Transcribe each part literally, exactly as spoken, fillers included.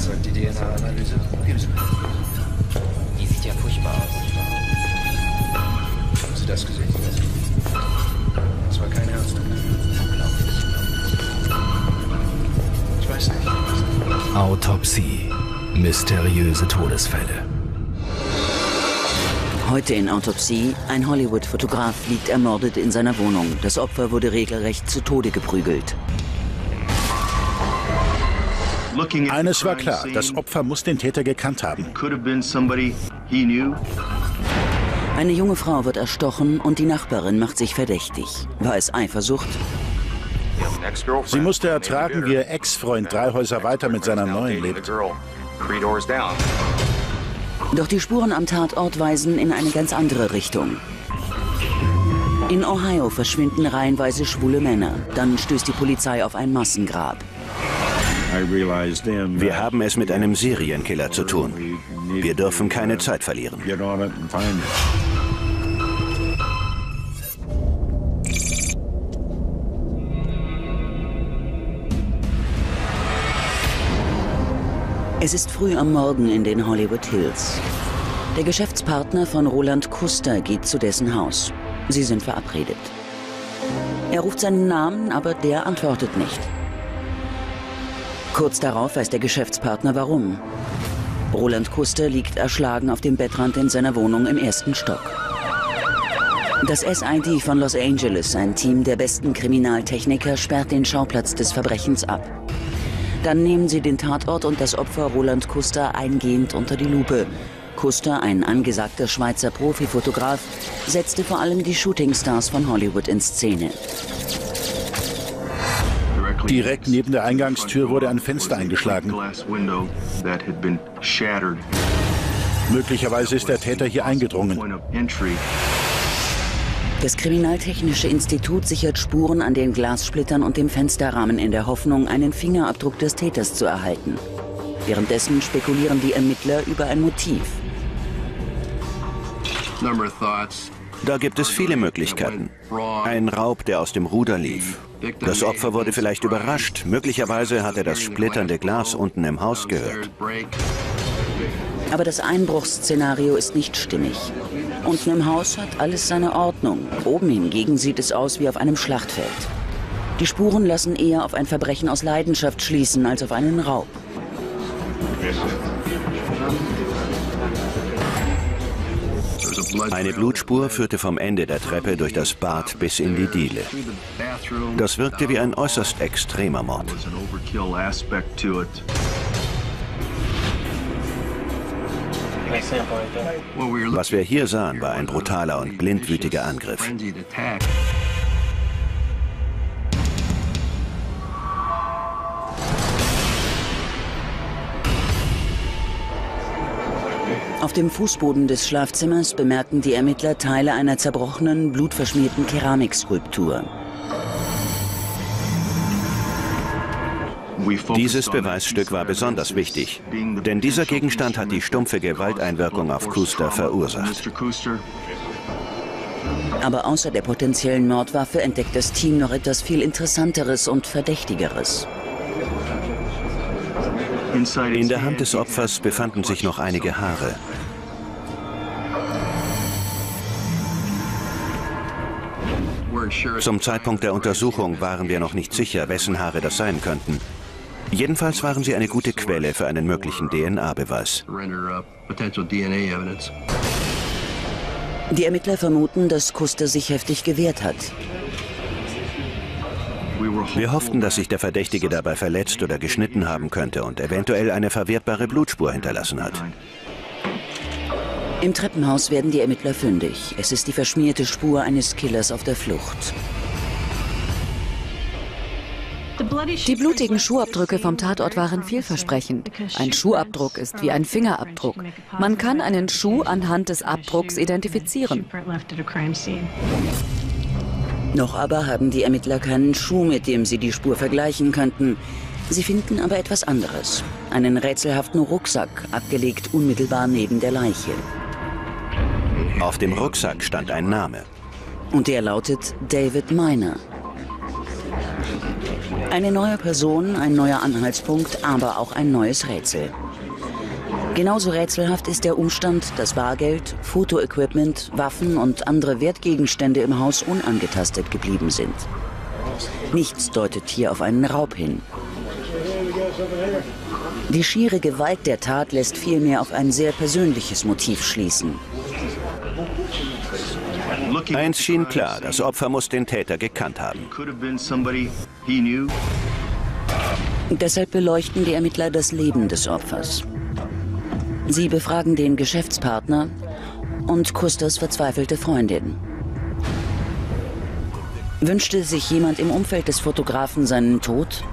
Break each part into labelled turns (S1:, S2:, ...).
S1: Was sagt die D N A-Analyse? Geben Sie mal.
S2: Die sieht ja furchtbar aus.
S1: Haben Sie das gesehen? Das war kein Ernst. Ich weiß nicht.
S3: Autopsie. Mysteriöse Todesfälle.
S4: Heute in Autopsie, ein Hollywood-Fotograf liegt ermordet in seiner Wohnung. Das Opfer wurde regelrecht zu Tode geprügelt.
S5: Eines war klar, das Opfer muss den Täter gekannt haben.
S4: Eine junge Frau wird erstochen und die Nachbarin macht sich verdächtig. War es Eifersucht?
S5: Sie musste ertragen, wie ihr Ex-Freund drei Häuser weiter mit seiner neuen lebt.
S4: Doch die Spuren am Tatort weisen in eine ganz andere Richtung. In Ohio verschwinden reihenweise schwule Männer. Dann stößt die Polizei auf ein Massengrab.
S6: Wir haben es mit einem Serienkiller zu tun. Wir dürfen keine Zeit verlieren.
S4: Es ist früh am Morgen in den Hollywood Hills. Der Geschäftspartner von Roland Kuster geht zu dessen Haus. Sie sind verabredet. Er ruft seinen Namen, aber der antwortet nicht. Kurz darauf weiß der Geschäftspartner warum. Roland Kuster liegt erschlagen auf dem Bettrand in seiner Wohnung im ersten Stock. Das S I D von Los Angeles, ein Team der besten Kriminaltechniker, sperrt den Schauplatz des Verbrechens ab. Dann nehmen sie den Tatort und das Opfer Roland Kuster eingehend unter die Lupe. Kuster, ein angesagter Schweizer Profifotograf, setzte vor allem die Shootingstars von Hollywood in Szene.
S5: Direkt neben der Eingangstür wurde ein Fenster eingeschlagen. Möglicherweise ist der Täter hier eingedrungen.
S4: Das Kriminaltechnische Institut sichert Spuren an den Glassplittern und dem Fensterrahmen in der Hoffnung, einen Fingerabdruck des Täters zu erhalten. Währenddessen spekulieren die Ermittler über ein Motiv.
S6: Da gibt es viele Möglichkeiten. Ein Raub, der aus dem Ruder lief. Das Opfer wurde vielleicht überrascht. Möglicherweise hat er das splitternde Glas unten im Haus gehört.
S4: Aber das Einbruchsszenario ist nicht stimmig. Unten im Haus hat alles seine Ordnung. Oben hingegen sieht es aus wie auf einem Schlachtfeld. Die Spuren lassen eher auf ein Verbrechen aus Leidenschaft schließen als auf einen Raub.
S6: Eine Blutspur führte vom Ende der Treppe durch das Bad bis in die Diele. Das wirkte wie ein äußerst extremer Mord. Was wir hier sahen, war ein brutaler und blindwütiger Angriff.
S4: Auf dem Fußboden des Schlafzimmers bemerken die Ermittler Teile einer zerbrochenen, blutverschmierten Keramikskulptur.
S6: Dieses Beweisstück war besonders wichtig, denn dieser Gegenstand hat die stumpfe Gewalteinwirkung auf Kuster verursacht.
S4: Aber außer der potenziellen Mordwaffe entdeckt das Team noch etwas viel Interessanteres und Verdächtigeres.
S6: In der Hand des Opfers befanden sich noch einige Haare. Zum Zeitpunkt der Untersuchung waren wir noch nicht sicher, wessen Haare das sein könnten. Jedenfalls waren sie eine gute Quelle für einen möglichen D N A-Beweis.
S4: Die Ermittler vermuten, dass Kuster sich heftig gewehrt hat.
S6: Wir hofften, dass sich der Verdächtige dabei verletzt oder geschnitten haben könnte und eventuell eine verwertbare Blutspur hinterlassen hat.
S4: Im Treppenhaus werden die Ermittler fündig. Es ist die verschmierte Spur eines Killers auf der Flucht.
S7: Die blutigen Schuhabdrücke vom Tatort waren vielversprechend. Ein Schuhabdruck ist wie ein Fingerabdruck. Man kann einen Schuh anhand des Abdrucks identifizieren.
S4: Noch aber haben die Ermittler keinen Schuh, mit dem sie die Spur vergleichen könnten. Sie finden aber etwas anderes. Einen rätselhaften Rucksack, abgelegt unmittelbar neben der Leiche.
S6: Auf dem Rucksack stand ein Name.
S4: Und der lautet David Miner. Eine neue Person, ein neuer Anhaltspunkt, aber auch ein neues Rätsel. Genauso rätselhaft ist der Umstand, dass Bargeld, Fotoequipment, Waffen und andere Wertgegenstände im Haus unangetastet geblieben sind. Nichts deutet hier auf einen Raub hin. Die schiere Gewalt der Tat lässt vielmehr auf ein sehr persönliches Motiv schließen.
S6: Eins schien klar, das Opfer muss den Täter gekannt haben.
S4: Deshalb beleuchten die Ermittler das Leben des Opfers. Sie befragen den Geschäftspartner und Custers verzweifelte Freundin. Wünschte sich jemand im Umfeld des Fotografen seinen Tod?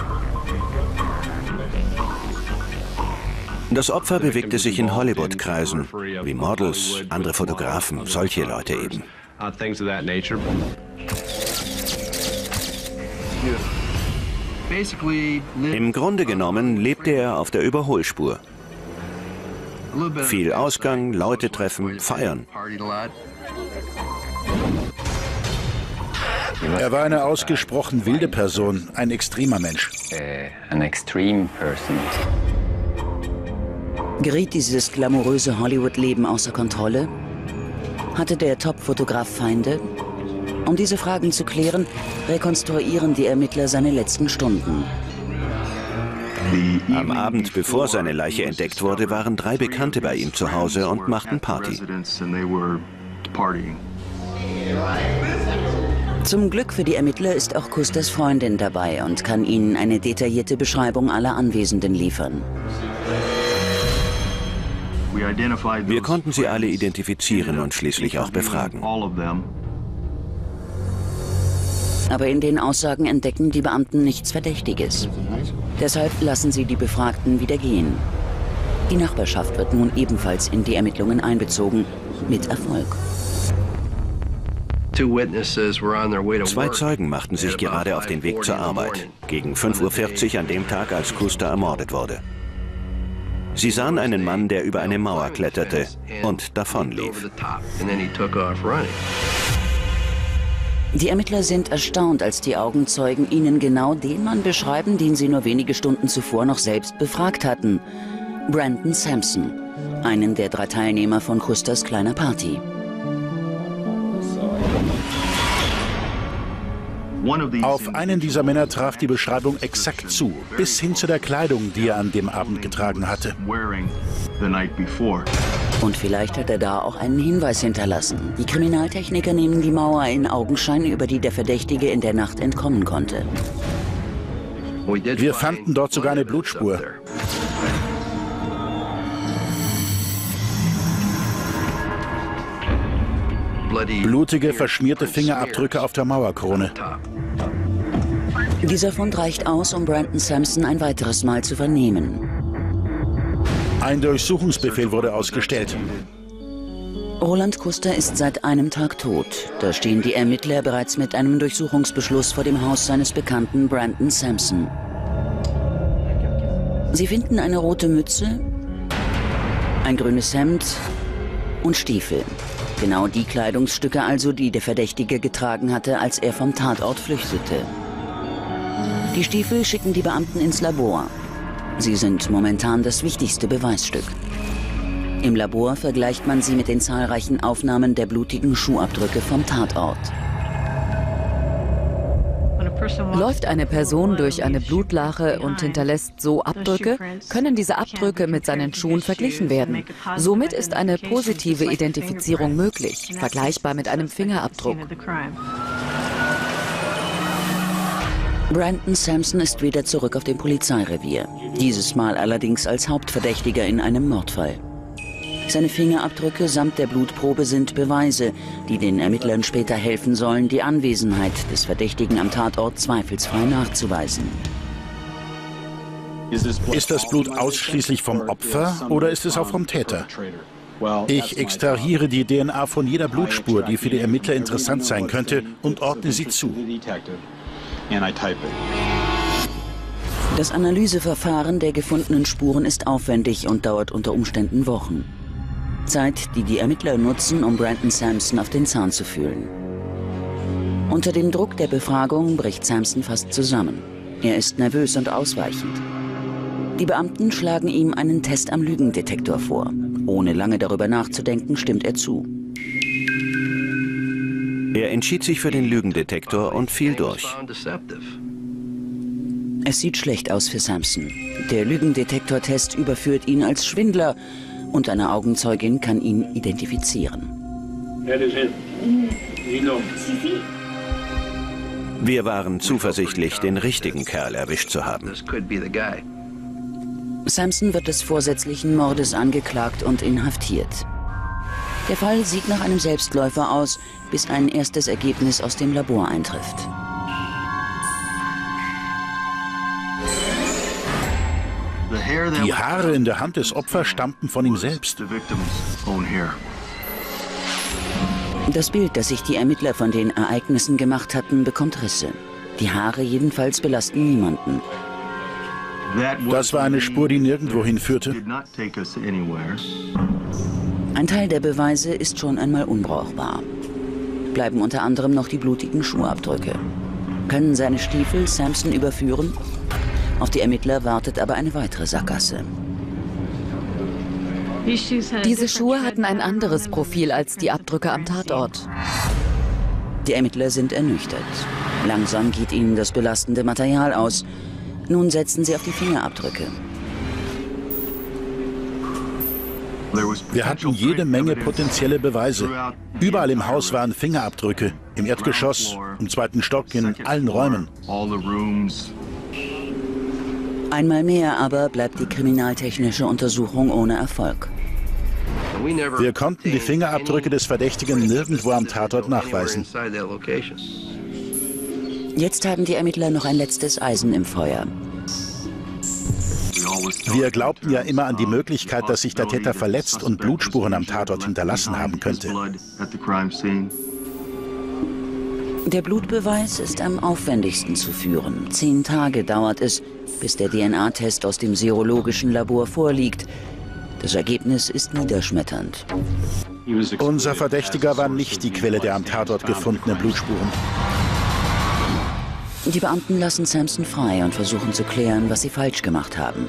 S6: Das Opfer bewegte sich in Hollywood-Kreisen, wie Models, andere Fotografen, solche Leute eben. Im Grunde genommen lebte er auf der Überholspur. Viel Ausgang, Leute treffen, feiern.
S5: Er war eine ausgesprochen wilde Person, ein extremer Mensch.
S4: Geriet dieses glamouröse Hollywood-Leben außer Kontrolle? Hatte der Top-Fotograf Feinde? Um diese Fragen zu klären, rekonstruieren die Ermittler seine letzten Stunden.
S6: Am Abend, bevor seine Leiche entdeckt wurde, waren drei Bekannte bei ihm zu Hause und machten Party.
S4: Zum Glück für die Ermittler ist auch Custers Freundin dabei und kann ihnen eine detaillierte Beschreibung aller Anwesenden liefern.
S6: Wir konnten sie alle identifizieren und schließlich auch befragen.
S4: Aber in den Aussagen entdecken die Beamten nichts Verdächtiges. Deshalb lassen sie die Befragten wieder gehen. Die Nachbarschaft wird nun ebenfalls in die Ermittlungen einbezogen, mit Erfolg.
S6: Zwei Zeugen machten sich gerade auf den Weg zur Arbeit, gegen fünf Uhr vierzig an dem Tag, als Custer ermordet wurde. Sie sahen einen Mann, der über eine Mauer kletterte und davonlief.
S4: Die Ermittler sind erstaunt, als die Augenzeugen ihnen genau den Mann beschreiben, den sie nur wenige Stunden zuvor noch selbst befragt hatten. Brandon Sampson, einen der drei Teilnehmer von Custers kleiner Party.
S5: Auf einen dieser Männer traf die Beschreibung exakt zu, bis hin zu der Kleidung, die er an dem Abend getragen hatte.
S4: Und vielleicht hat er da auch einen Hinweis hinterlassen. Die Kriminaltechniker nehmen die Mauer in Augenschein, über die der Verdächtige in der Nacht entkommen konnte.
S5: Wir fanden dort sogar eine Blutspur. Blutige, verschmierte Fingerabdrücke auf der Mauerkrone.
S4: Dieser Fund reicht aus, um Brandon Sampson ein weiteres Mal zu vernehmen.
S5: Ein Durchsuchungsbefehl wurde ausgestellt.
S4: Roland Custer ist seit einem Tag tot. Da stehen die Ermittler bereits mit einem Durchsuchungsbeschluss vor dem Haus seines Bekannten Brandon Sampson. Sie finden eine rote Mütze, ein grünes Hemd und Stiefel. Genau die Kleidungsstücke also, die der Verdächtige getragen hatte, als er vom Tatort flüchtete. Die Stiefel schicken die Beamten ins Labor. Sie sind momentan das wichtigste Beweisstück. Im Labor vergleicht man sie mit den zahlreichen Aufnahmen der blutigen Schuhabdrücke vom Tatort.
S7: Läuft eine Person durch eine Blutlache und hinterlässt so Abdrücke, können diese Abdrücke mit seinen Schuhen verglichen werden. Somit ist eine positive Identifizierung möglich, vergleichbar mit einem Fingerabdruck.
S4: Brandon Sampson ist wieder zurück auf dem Polizeirevier. Dieses Mal allerdings als Hauptverdächtiger in einem Mordfall. Seine Fingerabdrücke samt der Blutprobe sind Beweise, die den Ermittlern später helfen sollen, die Anwesenheit des Verdächtigen am Tatort zweifelsfrei nachzuweisen.
S5: Ist das Blut ausschließlich vom Opfer oder ist es auch vom Täter? Ich extrahiere die D N A von jeder Blutspur, die für die Ermittler interessant sein könnte, und ordne sie zu.
S4: Das Analyseverfahren der gefundenen Spuren ist aufwendig und dauert unter Umständen Wochen. Zeit, die die Ermittler nutzen, um Brandon Sampson auf den Zahn zu fühlen. Unter dem Druck der Befragung bricht Sampson fast zusammen. Er ist nervös und ausweichend. Die Beamten schlagen ihm einen Test am Lügendetektor vor. Ohne lange darüber nachzudenken, stimmt er zu.
S6: Er entschied sich für den Lügendetektor und fiel durch.
S4: Es sieht schlecht aus für Sampson. Der Lügendetektortest überführt ihn als Schwindler und eine Augenzeugin kann ihn identifizieren.
S6: Wir waren zuversichtlich, den richtigen Kerl erwischt zu haben.
S4: Sampson wird des vorsätzlichen Mordes angeklagt und inhaftiert. Der Fall sieht nach einem Selbstläufer aus, bis ein erstes Ergebnis aus dem Labor eintrifft.
S5: Die Haare in der Hand des Opfers stammten von ihm selbst.
S4: Das Bild, das sich die Ermittler von den Ereignissen gemacht hatten, bekommt Risse. Die Haare jedenfalls belasten niemanden.
S5: Das war eine Spur, die nirgendwo hinführte.
S4: Ein Teil der Beweise ist schon einmal unbrauchbar. Bleiben unter anderem noch die blutigen Schuhabdrücke. Können seine Stiefel Sampson überführen? Auf die Ermittler wartet aber eine weitere Sackgasse.
S7: Diese Schuhe hatten ein anderes Profil als die Abdrücke am Tatort.
S4: Die Ermittler sind ernüchtert. Langsam geht ihnen das belastende Material aus. Nun setzen sie auf die Fingerabdrücke.
S5: Wir hatten jede Menge potenzielle Beweise. Überall im Haus waren Fingerabdrücke. Im Erdgeschoss, im zweiten Stock, in allen Räumen.
S4: Einmal mehr aber bleibt die kriminaltechnische Untersuchung ohne Erfolg.
S5: Wir konnten die Fingerabdrücke des Verdächtigen nirgendwo am Tatort nachweisen.
S4: Jetzt haben die Ermittler noch ein letztes Eisen im Feuer.
S5: Wir glaubten ja immer an die Möglichkeit, dass sich der Täter verletzt und Blutspuren am Tatort hinterlassen haben könnte.
S4: Der Blutbeweis ist am aufwendigsten zu führen. Zehn Tage dauert es, bis der D N A-Test aus dem serologischen Labor vorliegt. Das Ergebnis ist niederschmetternd.
S5: Unser Verdächtiger war nicht die Quelle der am Tatort gefundenen Blutspuren.
S4: Die Beamten lassen Sampson frei und versuchen zu klären, was sie falsch gemacht haben.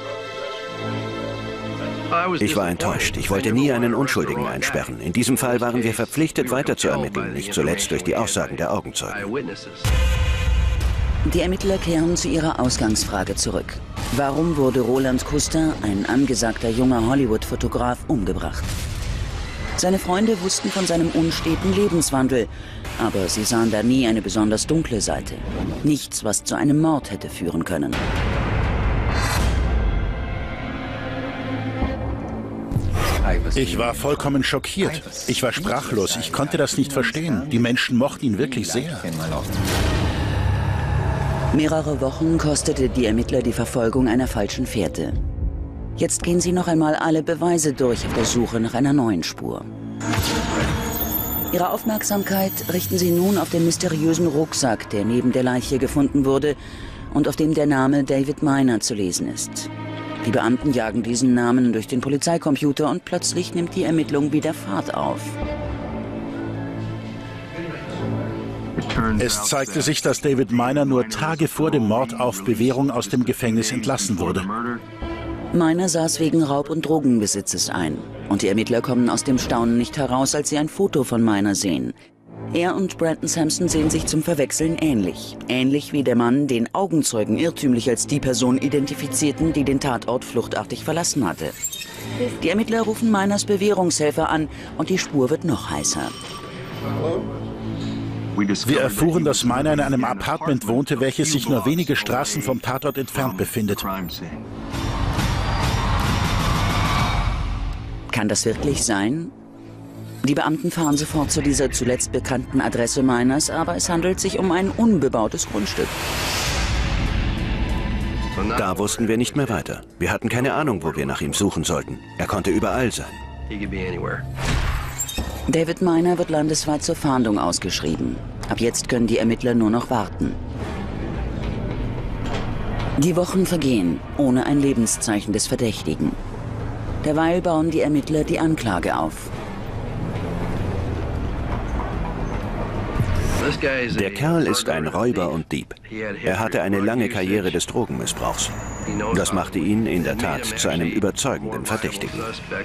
S6: Ich war enttäuscht. Ich wollte nie einen Unschuldigen einsperren. In diesem Fall waren wir verpflichtet, weiter zu ermitteln, nicht zuletzt durch die Aussagen der Augenzeugen.
S4: Die Ermittler kehren zu ihrer Ausgangsfrage zurück. Warum wurde Roland Kuster, ein angesagter junger Hollywood-Fotograf, umgebracht? Seine Freunde wussten von seinem unsteten Lebenswandel, aber sie sahen da nie eine besonders dunkle Seite. Nichts, was zu einem Mord hätte führen können.
S5: Ich war vollkommen schockiert. Ich war sprachlos. Ich konnte das nicht verstehen. Die Menschen mochten ihn wirklich sehr.
S4: Mehrere Wochen kostete die Ermittler die Verfolgung einer falschen Fährte. Jetzt gehen sie noch einmal alle Beweise durch auf der Suche nach einer neuen Spur. Ihre Aufmerksamkeit richten sie nun auf den mysteriösen Rucksack, der neben der Leiche gefunden wurde und auf dem der Name David Miner zu lesen ist. Die Beamten jagen diesen Namen durch den Polizeicomputer und plötzlich nimmt die Ermittlung wieder Fahrt auf.
S5: Es zeigte sich, dass David Miner nur Tage vor dem Mord auf Bewährung aus dem Gefängnis entlassen wurde.
S4: Miner saß wegen Raub- und Drogenbesitzes ein. Und die Ermittler kommen aus dem Staunen nicht heraus, als sie ein Foto von Miner sehen. Er und Brandon Sampson sehen sich zum Verwechseln ähnlich. Ähnlich wie der Mann, den Augenzeugen irrtümlich als die Person identifizierten, die den Tatort fluchtartig verlassen hatte. Die Ermittler rufen Miners Bewährungshelfer an und die Spur wird noch heißer.
S5: Wir erfuhren, dass Miner in einem Apartment wohnte, welches sich nur wenige Straßen vom Tatort entfernt befindet.
S4: Kann das wirklich sein? Die Beamten fahren sofort zu dieser zuletzt bekannten Adresse Miners, aber es handelt sich um ein unbebautes Grundstück.
S6: Da wussten wir nicht mehr weiter. Wir hatten keine Ahnung, wo wir nach ihm suchen sollten. Er konnte überall sein.
S4: David Miner wird landesweit zur Fahndung ausgeschrieben. Ab jetzt können die Ermittler nur noch warten. Die Wochen vergehen, ohne ein Lebenszeichen des Verdächtigen. Derweil bauen die Ermittler die Anklage auf.
S6: Der Kerl ist ein Räuber und Dieb. Er hatte eine lange Karriere des Drogenmissbrauchs. Das machte ihn in der Tat zu einem überzeugenden Verdächtigen.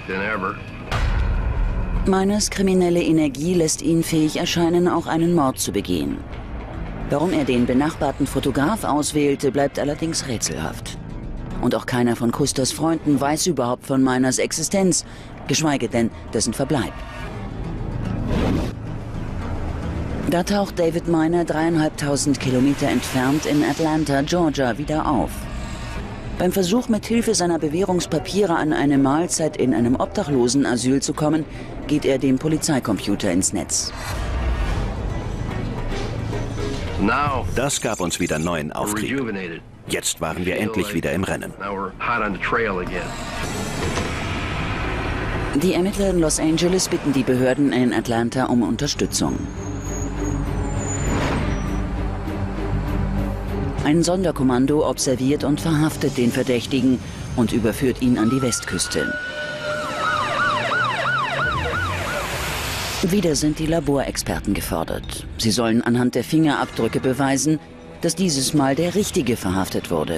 S4: Miners kriminelle Energie lässt ihn fähig erscheinen, auch einen Mord zu begehen. Warum er den benachbarten Fotograf auswählte, bleibt allerdings rätselhaft. Und auch keiner von Custers Freunden weiß überhaupt von Miners Existenz, geschweige denn dessen Verbleib. Da taucht David Miner dreieinhalbtausend Kilometer entfernt in Atlanta, Georgia, wieder auf. Beim Versuch, mit Hilfe seiner Bewährungspapiere an eine Mahlzeit in einem Obdachlosenasyl zu kommen, geht er dem Polizeicomputer ins Netz.
S6: Das gab uns wieder neuen Auftrieb. Jetzt waren wir endlich wieder im Rennen.
S4: Die Ermittler in Los Angeles bitten die Behörden in Atlanta um Unterstützung. Ein Sonderkommando observiert und verhaftet den Verdächtigen und überführt ihn an die Westküste. Wieder sind die Laborexperten gefordert. Sie sollen anhand der Fingerabdrücke beweisen, dass dieses Mal der Richtige verhaftet wurde.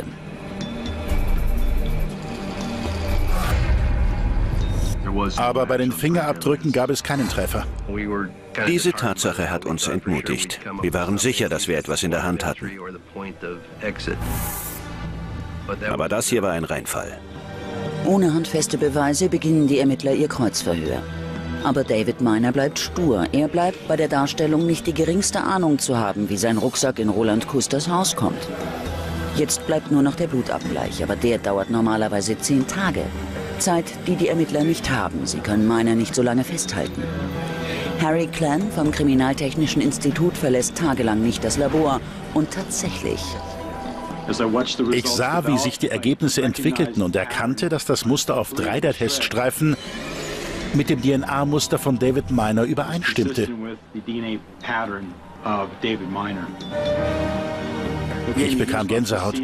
S5: Aber bei den Fingerabdrücken gab es keinen Treffer.
S6: Diese Tatsache hat uns entmutigt. Wir waren sicher, dass wir etwas in der Hand hatten. Aber das hier war ein Reinfall.
S4: Ohne handfeste Beweise beginnen die Ermittler ihr Kreuzverhör. Aber David Miner bleibt stur. Er bleibt bei der Darstellung, nicht die geringste Ahnung zu haben, wie sein Rucksack in Roland Custers Haus kommt. Jetzt bleibt nur noch der Blutabgleich, aber der dauert normalerweise zehn Tage. Zeit, die die Ermittler nicht haben. Sie können Miner nicht so lange festhalten. Harry Clan vom Kriminaltechnischen Institut verlässt tagelang nicht das Labor. Und tatsächlich...
S5: Ich sah, wie sich die Ergebnisse entwickelten und erkannte, dass das Muster auf drei der Teststreifen mit dem D N A-Muster von David Miner übereinstimmte. Ich bekam Gänsehaut.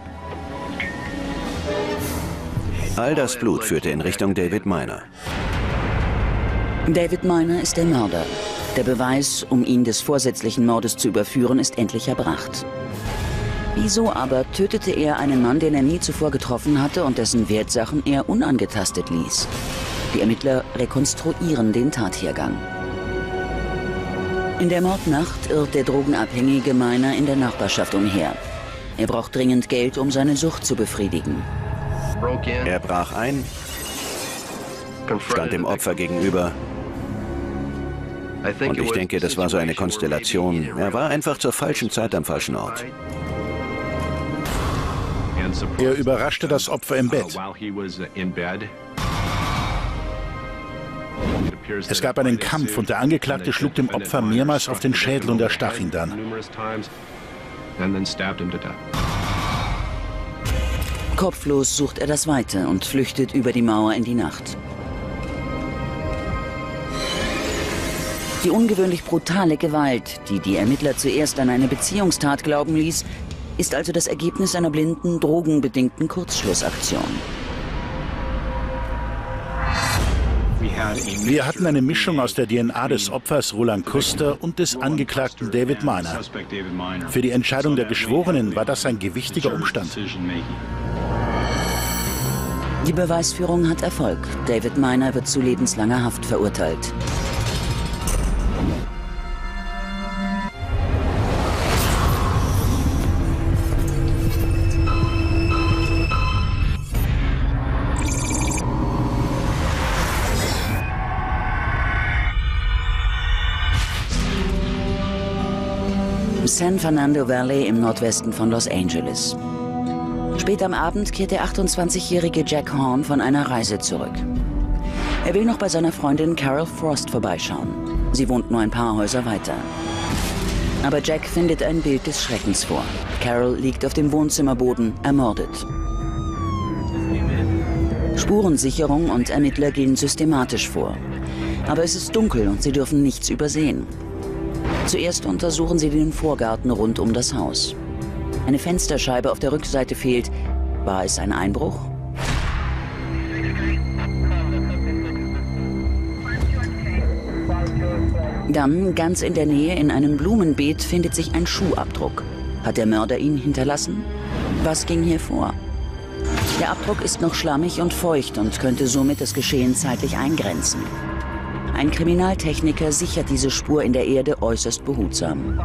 S6: All das Blut führte in Richtung David Miner.
S4: David Miner ist der Mörder. Der Beweis, um ihn des vorsätzlichen Mordes zu überführen, ist endlich erbracht. Wieso aber tötete er einen Mann, den er nie zuvor getroffen hatte und dessen Wertsachen er unangetastet ließ? Die Ermittler rekonstruieren den Tathergang. In der Mordnacht irrt der drogenabhängige Miner in der Nachbarschaft umher. Er braucht dringend Geld, um seine Sucht zu befriedigen.
S6: Er brach ein, stand dem Opfer gegenüber. Und ich denke, das war so eine Konstellation. Er war einfach zur falschen Zeit am falschen Ort.
S5: Er überraschte das Opfer im Bett. Es gab einen Kampf und der Angeklagte schlug dem Opfer mehrmals auf den Schädel und erstach ihn dann.
S4: Kopflos sucht er das Weite und flüchtet über die Mauer in die Nacht. Die ungewöhnlich brutale Gewalt, die die Ermittler zuerst an eine Beziehungstat glauben ließ, ist also das Ergebnis einer blinden, drogenbedingten Kurzschlussaktion.
S5: Wir hatten eine Mischung aus der D N A des Opfers Roland Custer und des Angeklagten David Miner. Für die Entscheidung der Geschworenen war das ein gewichtiger Umstand.
S4: Die Beweisführung hat Erfolg. David Miner wird zu lebenslanger Haft verurteilt. San Fernando Valley im Nordwesten von Los Angeles. Spät am Abend kehrt der achtundzwanzigjährige Jack Horn von einer Reise zurück. Er will noch bei seiner Freundin Carol Frost vorbeischauen. Sie wohnt nur ein paar Häuser weiter. Aber Jack findet ein Bild des Schreckens vor. Carol liegt auf dem Wohnzimmerboden, ermordet. Spurensicherung und Ermittler gehen systematisch vor. Aber es ist dunkel und sie dürfen nichts übersehen. Zuerst untersuchen sie den Vorgarten rund um das Haus. Eine Fensterscheibe auf der Rückseite fehlt. War es ein Einbruch? Dann, ganz in der Nähe in einem Blumenbeet, findet sich ein Schuhabdruck. Hat der Mörder ihn hinterlassen? Was ging hier vor? Der Abdruck ist noch schlammig und feucht und könnte somit das Geschehen zeitlich eingrenzen. Ein Kriminaltechniker sichert diese Spur in der Erde äußerst behutsam.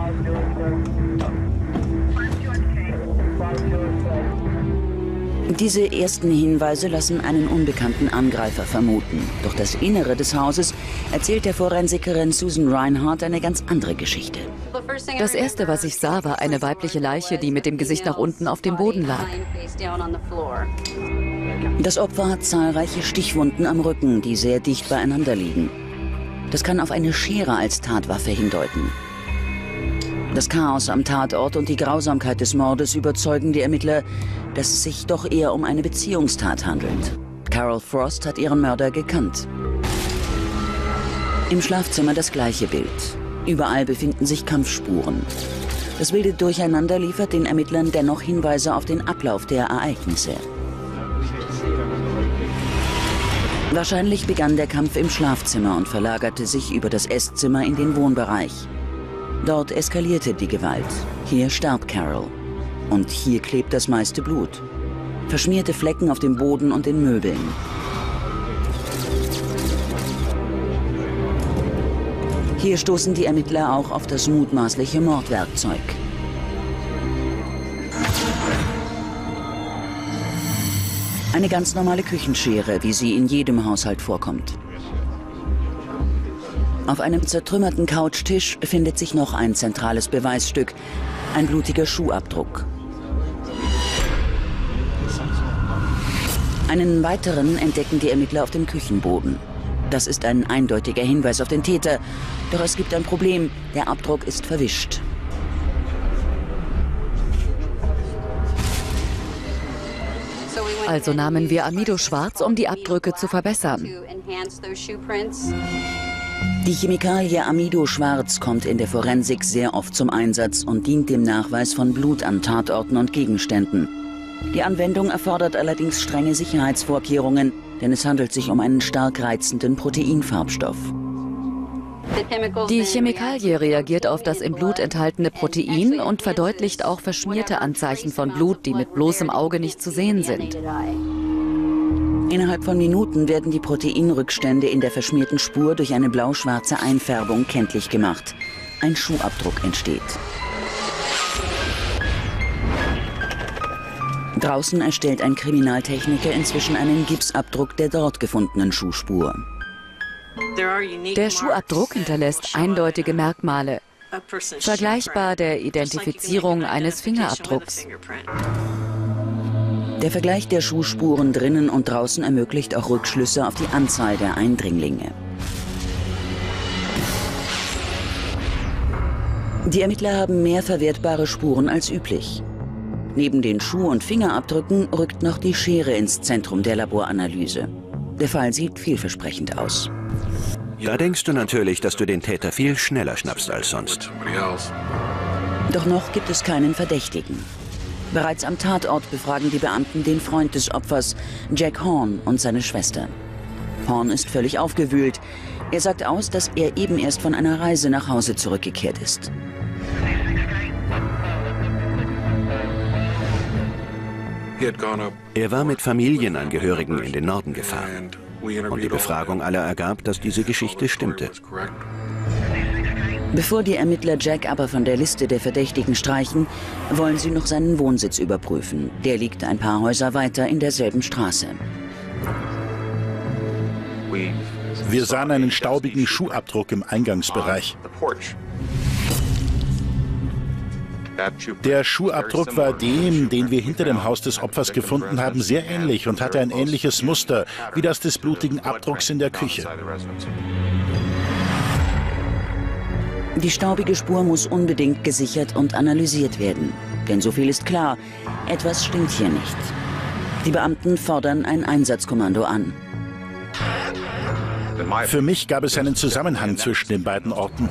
S4: Diese ersten Hinweise lassen einen unbekannten Angreifer vermuten. Doch das Innere des Hauses erzählt der Forensikerin Susan Reinhardt eine ganz andere Geschichte.
S7: Das Erste, was ich sah, war eine weibliche Leiche, die mit dem Gesicht nach unten auf dem Boden lag.
S4: Das Opfer hat zahlreiche Stichwunden am Rücken, die sehr dicht beieinander liegen. Das kann auf eine Schere als Tatwaffe hindeuten. Das Chaos am Tatort und die Grausamkeit des Mordes überzeugen die Ermittler, dass es sich doch eher um eine Beziehungstat handelt. Carol Frost hat ihren Mörder gekannt. Im Schlafzimmer das gleiche Bild. Überall befinden sich Kampfspuren. Das wilde Durcheinander liefert den Ermittlern dennoch Hinweise auf den Ablauf der Ereignisse. Wahrscheinlich begann der Kampf im Schlafzimmer und verlagerte sich über das Esszimmer in den Wohnbereich. Dort eskalierte die Gewalt. Hier starb Carol. Und hier klebt das meiste Blut. Verschmierte Flecken auf dem Boden und den Möbeln. Hier stoßen die Ermittler auch auf das mutmaßliche Mordwerkzeug. Eine ganz normale Küchenschere, wie sie in jedem Haushalt vorkommt. Auf einem zertrümmerten Couchtisch findet sich noch ein zentrales Beweisstück, ein blutiger Schuhabdruck. Einen weiteren entdecken die Ermittler auf dem Küchenboden. Das ist ein eindeutiger Hinweis auf den Täter, doch es gibt ein Problem, der Abdruck ist verwischt.
S7: Also nahmen wir Amido Schwarz, um die Abdrücke zu verbessern.
S4: Die Chemikalie Amido Schwarz kommt in der Forensik sehr oft zum Einsatz und dient dem Nachweis von Blut an Tatorten und Gegenständen. Die Anwendung erfordert allerdings strenge Sicherheitsvorkehrungen, denn es handelt sich um einen stark reizenden Proteinfarbstoff.
S7: Die Chemikalie reagiert auf das im Blut enthaltene Protein und verdeutlicht auch verschmierte Anzeichen von Blut, die mit bloßem Auge nicht zu sehen sind.
S4: Innerhalb von Minuten werden die Proteinrückstände in der verschmierten Spur durch eine blau-schwarze Einfärbung kenntlich gemacht. Ein Schuhabdruck entsteht. Draußen erstellt ein Kriminaltechniker inzwischen einen Gipsabdruck der dort gefundenen Schuhspur.
S7: Der Schuhabdruck hinterlässt eindeutige Merkmale, vergleichbar der Identifizierung eines Fingerabdrucks.
S4: Der Vergleich der Schuhspuren drinnen und draußen ermöglicht auch Rückschlüsse auf die Anzahl der Eindringlinge. Die Ermittler haben mehr verwertbare Spuren als üblich. Neben den Schuh- und Fingerabdrücken rückt noch die Schere ins Zentrum der Laboranalyse. Der Fall sieht vielversprechend aus.
S6: Da denkst du natürlich, dass du den Täter viel schneller schnappst als sonst.
S4: Doch noch gibt es keinen Verdächtigen. Bereits am Tatort befragen die Beamten den Freund des Opfers, Jack Horn, und seine Schwester. Horn ist völlig aufgewühlt. Er sagt aus, dass er eben erst von einer Reise nach Hause zurückgekehrt ist.
S6: Er war mit Familienangehörigen in den Norden gefahren. Und die Befragung aller ergab, dass diese Geschichte stimmte.
S4: Bevor die Ermittler Jack aber von der Liste der Verdächtigen streichen, wollen sie noch seinen Wohnsitz überprüfen. Der liegt ein paar Häuser weiter in derselben Straße.
S5: Wir sahen einen staubigen Schuhabdruck im Eingangsbereich. Der Schuhabdruck war dem, den wir hinter dem Haus des Opfers gefunden haben, sehr ähnlich und hatte ein ähnliches Muster wie das des blutigen Abdrucks in der Küche.
S4: Die staubige Spur muss unbedingt gesichert und analysiert werden. Denn so viel ist klar, etwas stimmt hier nicht. Die Beamten fordern ein Einsatzkommando an.
S5: Für mich gab es einen Zusammenhang zwischen den beiden Orten.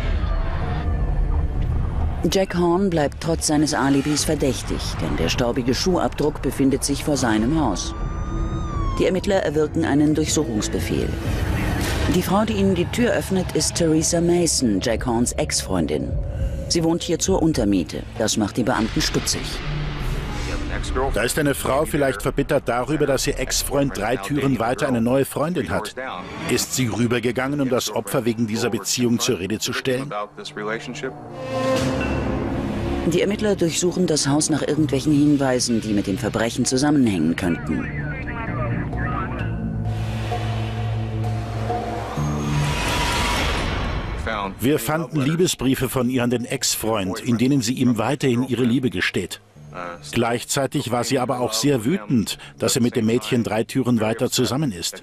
S4: Jack Horn bleibt trotz seines Alibis verdächtig, denn der staubige Schuhabdruck befindet sich vor seinem Haus. Die Ermittler erwirken einen Durchsuchungsbefehl. Die Frau, die ihnen die Tür öffnet, ist Theresa Mason, Jack Horns Ex-Freundin. Sie wohnt hier zur Untermiete. Das macht die Beamten stutzig.
S5: Da ist eine Frau vielleicht verbittert darüber, dass ihr Ex-Freund drei Türen weiter eine neue Freundin hat. Ist sie rübergegangen, um das Opfer wegen dieser Beziehung zur Rede zu stellen?
S4: Die Ermittler durchsuchen das Haus nach irgendwelchen Hinweisen, die mit dem Verbrechen zusammenhängen könnten.
S5: Wir fanden Liebesbriefe von ihr an den Ex-Freund, in denen sie ihm weiterhin ihre Liebe gesteht. Gleichzeitig war sie aber auch sehr wütend, dass er mit dem Mädchen drei Türen weiter zusammen ist.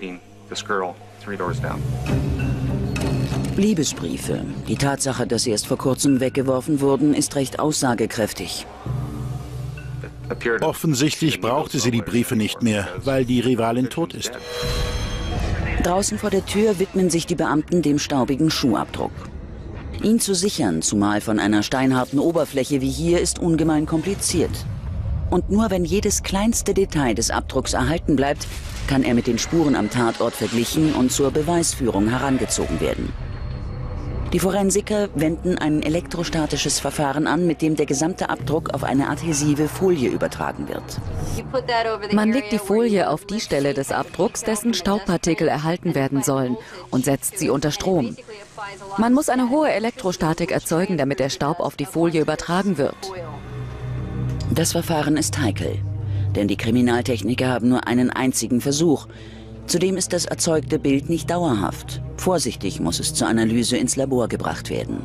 S4: Liebesbriefe. Die Tatsache, dass sie erst vor kurzem weggeworfen wurden, ist recht aussagekräftig.
S5: Offensichtlich brauchte sie die Briefe nicht mehr, weil die Rivalin tot ist.
S4: Draußen vor der Tür widmen sich die Beamten dem staubigen Schuhabdruck. Ihn zu sichern, zumal von einer steinharten Oberfläche wie hier, ist ungemein kompliziert. Und nur wenn jedes kleinste Detail des Abdrucks erhalten bleibt, kann er mit den Spuren am Tatort verglichen und zur Beweisführung herangezogen werden. Die Forensiker wenden ein elektrostatisches Verfahren an, mit dem der gesamte Abdruck auf eine adhesive Folie übertragen wird.
S7: Man legt die Folie auf die Stelle des Abdrucks, dessen Staubpartikel erhalten werden sollen, und setzt sie unter Strom. Man muss eine hohe Elektrostatik erzeugen, damit der Staub auf die Folie übertragen wird.
S4: Das Verfahren ist heikel, denn die Kriminaltechniker haben nur einen einzigen Versuch. Zudem ist das erzeugte Bild nicht dauerhaft. Vorsichtig muss es zur Analyse ins Labor gebracht werden.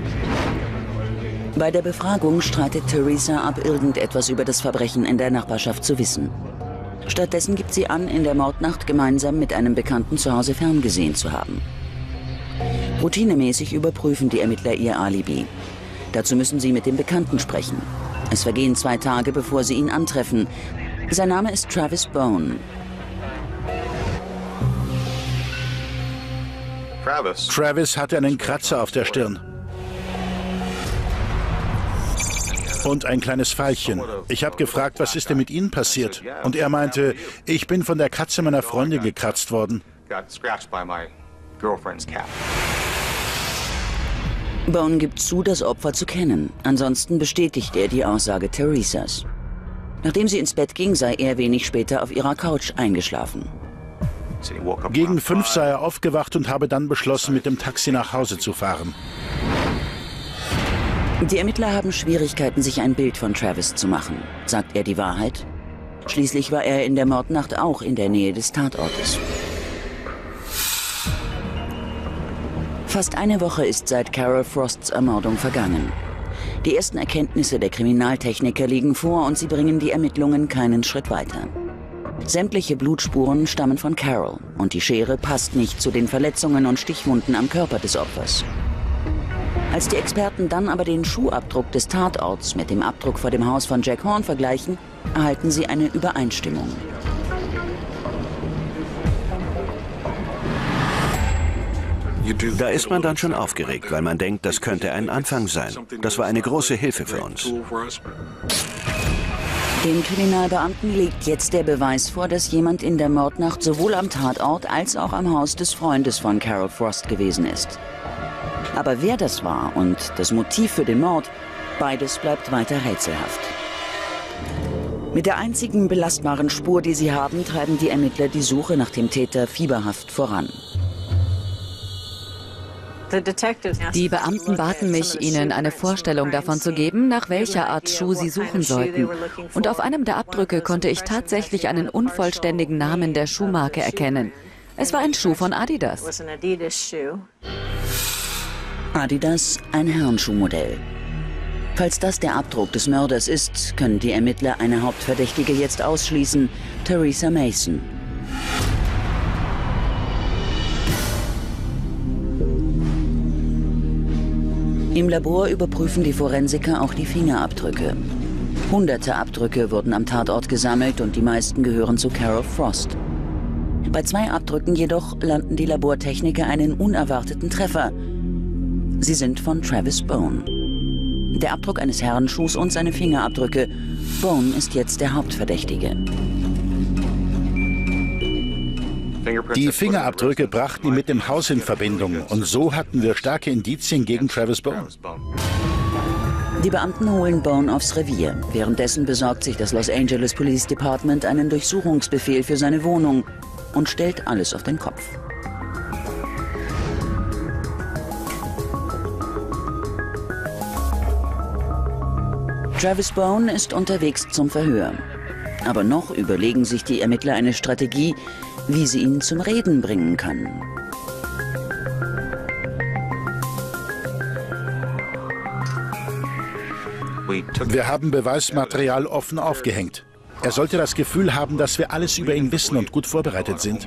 S4: Bei der Befragung streitet Theresa ab, irgendetwas über das Verbrechen in der Nachbarschaft zu wissen. Stattdessen gibt sie an, in der Mordnacht gemeinsam mit einem Bekannten zu Hause ferngesehen zu haben. Routinemäßig überprüfen die Ermittler ihr Alibi. Dazu müssen sie mit dem Bekannten sprechen. Es vergehen zwei Tage, bevor sie ihn antreffen. Sein Name ist Travis Bone.
S5: Travis hatte einen Kratzer auf der Stirn. Und ein kleines Pfeilchen. Ich habe gefragt, was ist denn mit Ihnen passiert? Und er meinte, ich bin von der Katze meiner Freundin gekratzt worden.
S4: Bone gibt zu, das Opfer zu kennen. Ansonsten bestätigt er die Aussage Theresas. Nachdem sie ins Bett ging, sei er wenig später auf ihrer Couch eingeschlafen.
S5: Gegen fünf sei er aufgewacht und habe dann beschlossen, mit dem Taxi nach Hause zu fahren.
S4: Die Ermittler haben Schwierigkeiten, sich ein Bild von Travis zu machen. Sagt er die Wahrheit? Schließlich war er in der Mordnacht auch in der Nähe des Tatortes. Fast eine Woche ist seit Carol Frosts Ermordung vergangen. Die ersten Erkenntnisse der Kriminaltechniker liegen vor und sie bringen die Ermittlungen keinen Schritt weiter. Sämtliche Blutspuren stammen von Carol und die Schere passt nicht zu den Verletzungen und Stichwunden am Körper des Opfers. Als die Experten dann aber den Schuhabdruck des Tatorts mit dem Abdruck vor dem Haus von Jack Horn vergleichen, erhalten sie eine Übereinstimmung.
S6: Da ist man dann schon aufgeregt, weil man denkt, das könnte ein Anfang sein. Das war eine große Hilfe für uns.
S4: Den Kriminalbeamten liegt jetzt der Beweis vor, dass jemand in der Mordnacht sowohl am Tatort als auch am Haus des Freundes von Carol Frost gewesen ist. Aber wer das war und das Motiv für den Mord, beides bleibt weiter rätselhaft. Mit der einzigen belastbaren Spur, die sie haben, treiben die Ermittler die Suche nach dem Täter fieberhaft voran.
S7: Die Beamten baten mich, ihnen eine Vorstellung davon zu geben, nach welcher Art Schuh sie suchen sollten. Und auf einem der Abdrücke konnte ich tatsächlich einen unvollständigen Namen der Schuhmarke erkennen. Es war ein Schuh von Adidas.
S4: Adidas, ein Herrenschuhmodell. Falls das der Abdruck des Mörders ist, können die Ermittler eine Hauptverdächtige jetzt ausschließen, Theresa Mason. Im Labor überprüfen die Forensiker auch die Fingerabdrücke. Hunderte Abdrücke wurden am Tatort gesammelt und die meisten gehören zu Carol Frost. Bei zwei Abdrücken jedoch landen die Labortechniker einen unerwarteten Treffer. Sie sind von Travis Bone. Der Abdruck eines Herrenschuhs und seine Fingerabdrücke. Bone ist jetzt der Hauptverdächtige.
S5: Die Fingerabdrücke brachten ihn mit dem Haus in Verbindung und so hatten wir starke Indizien gegen Travis Bone.
S4: Die Beamten holen Bone aufs Revier. Währenddessen besorgt sich das Los Angeles Police Department einen Durchsuchungsbefehl für seine Wohnung und stellt alles auf den Kopf. Travis Bone ist unterwegs zum Verhör. Aber noch überlegen sich die Ermittler eine Strategie, wie sie ihn zum Reden bringen können.
S5: Wir haben Beweismaterial offen aufgehängt. Er sollte das Gefühl haben, dass wir alles über ihn wissen und gut vorbereitet sind.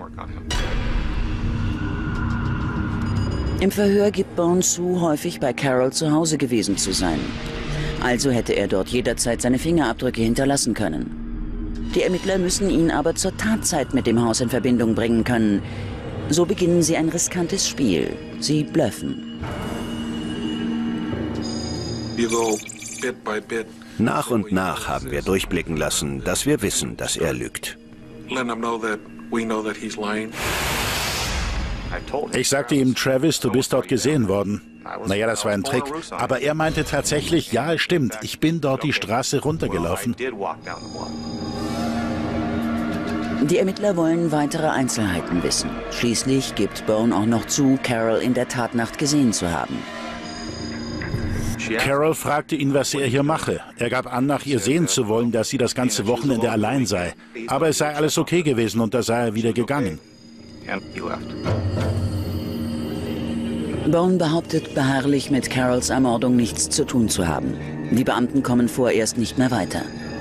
S4: Im Verhör gibt Bone zu, häufig bei Carol zu Hause gewesen zu sein. Also hätte er dort jederzeit seine Fingerabdrücke hinterlassen können. Die Ermittler müssen ihn aber zur Tatzeit mit dem Haus in Verbindung bringen können. So beginnen sie ein riskantes Spiel. Sie bluffen.
S6: Nach und nach haben wir durchblicken lassen, dass wir wissen, dass er lügt.
S5: Ich sagte ihm, Travis, du bist dort gesehen worden. Naja, das war ein Trick. Aber er meinte tatsächlich, ja, es stimmt, ich bin dort die Straße runtergelaufen.
S4: Die Ermittler wollen weitere Einzelheiten wissen. Schließlich gibt Bone auch noch zu, Carol in der Tatnacht gesehen zu haben.
S5: Carol fragte ihn, was er hier mache. Er gab an, nach ihr sehen zu wollen, dass sie das ganze Wochenende allein sei. Aber es sei alles okay gewesen und da sei er wieder gegangen.
S4: Bone behauptet beharrlich, mit Carols Ermordung nichts zu tun zu haben. Die Beamten kommen vorerst nicht mehr weiter.